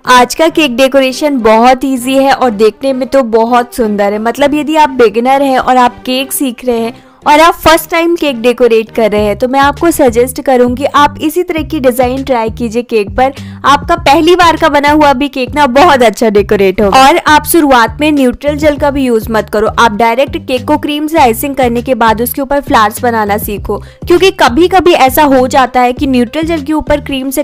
आज का cake decoration बहुत इजी है और देखने में तो बहुत सुंदर है। मतलब यदि आप बिगिनर हैं और आप केक सीख रहे हैं और आप फर्स्ट टाइम केक डेकोरेट कर रहे हैं तो मैं आपको सजेस्ट करूंगी आप इसी तरह की डिजाइन ट्राई कीजिए केक पर। आपका पहली बार का बना हुआ भी केक ना बहुत अच्छा डेकोरेट होगा। और आप शुरुआत में न्यूट्रल जेल का भी यूज मत करो, आप डायरेक्ट केक को क्रीम से आइसिंग करने के बाद उसके ऊपर फ्लावर्स बनाना सीखो, क्योंकि कभी कभी ऐसा हो जाता है कि न्यूट्रल जेल के ऊपर क्रीम से